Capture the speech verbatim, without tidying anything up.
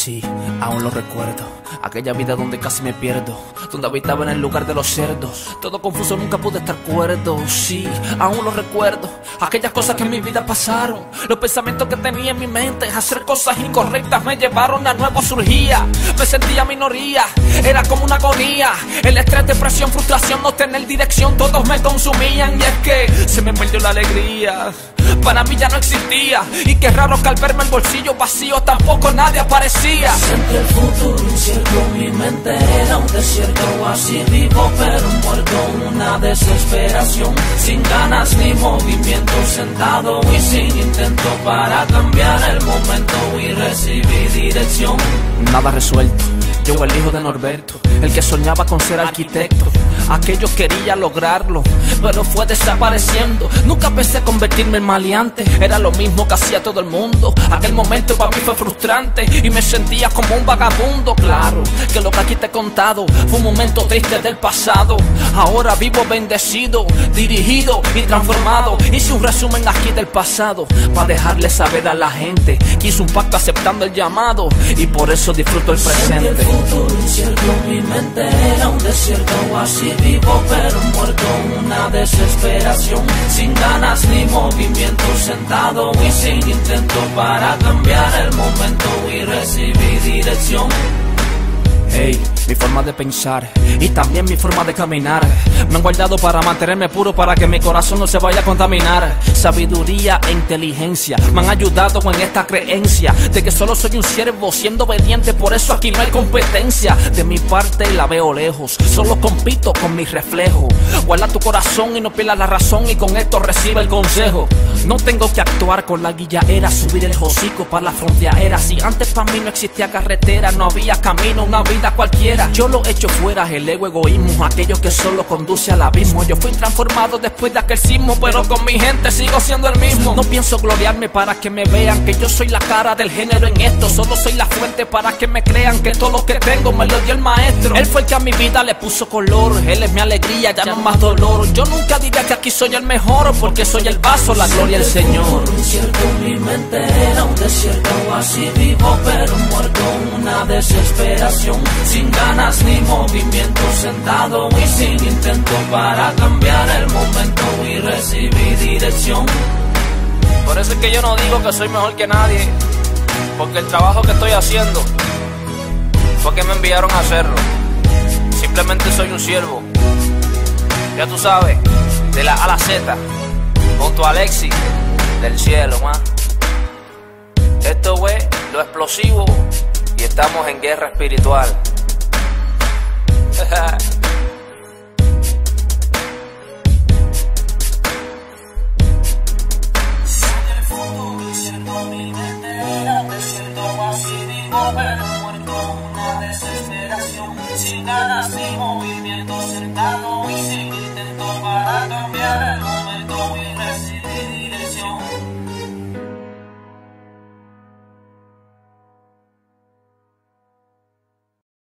Sí, aún lo recuerdo. Aquella vida donde casi me pierdo, donde habitaba en el lugar de los cerdos. Todo confuso, nunca pude estar cuerdo. Sí, aún lo recuerdo. Aquellas cosas que en mi vida pasaron, los pensamientos que tenía en mi mente, hacer cosas incorrectas me llevaron a nuevo surgía. Me sentía minoría, era como una agonía. El estrés, depresión, frustración, no tener dirección, todos me consumían. Y es que se me perdió la alegría, para mí ya no existía. Y qué raro que al verme el bolsillo vacío tampoco nadie aparecía. Siempre el futuro incierto, mi mente era un desierto. Así vivo pero muerto, una desesperación, sin ganas ni movimiento, sentado y sin intento para cambiar el momento y recibir dirección. Nada resuelto, yo el hijo de Norberto, el que soñaba con ser arquitecto. Aquello quería lograrlo, pero fue desapareciendo. Nunca pensé convertirme en maleante, era lo mismo que hacía todo el mundo. Aquel momento para mí fue frustrante y me sentía como un vagabundo. Claro, que lo que aquí te he contado fue un momento triste del pasado. Ahora vivo bendecido, dirigido y transformado. Hice un resumen aquí del pasado, para dejarle saber a la gente que hice un pacto aceptando el llamado, y por eso disfruto el presente. Siempre el futuro incierto, mi mente era un desierto. Así vivo pero muerto, una desesperación, sin ganas ni movimiento, sentado y sin intento para cambiar el momento y recibir dirección. Hey, mi forma de pensar y también mi forma de caminar me han guardado para mantenerme puro, para que mi corazón no se vaya a contaminar. Sabiduría e inteligencia me han ayudado en esta creencia de que solo soy un siervo siendo obediente, por eso aquí no hay competencia. De mi parte la veo lejos, solo compito con mi reflejo. Guarda tu corazón y no pierdas la razón, y con esto recibe el consejo. No tengo que actuar con la guillaera, subir el hocico para la frontera. Si antes para mí no existía carretera, no había camino, una vida cualquiera. Yo lo echo fuera, el ego, egoísmo, aquello que solo conduce al abismo. Yo fui transformado después de aquel sismo, pero con mi gente sigo siendo el mismo. No pienso gloriarme para que me vean que yo soy la cara del género en esto. Solo soy la fuente para que me crean que todo lo que tengo me lo dio el maestro. Él fue el que a mi vida le puso color, él es mi alegría, ya no más dolor. Yo nunca diría que aquí soy el mejor, porque soy el vaso, la gloria del Señor. Incierto, mi mente era un desierto. Así vivo pero muerto, una desesperación, sin ganas ni movimiento, sentado y sin intento para cambiar el momento y recibir dirección. Por eso es que yo no digo que soy mejor que nadie, porque el trabajo que estoy haciendo fue que me enviaron a hacerlo. Simplemente soy un siervo, ya tú sabes, de la A a la Z, junto a Alexis, del cielo, ma. Esto es lo explosivo y estamos en guerra espiritual. Sin ganas ni movimiento, sentado y sin intento para cambiar el mundo.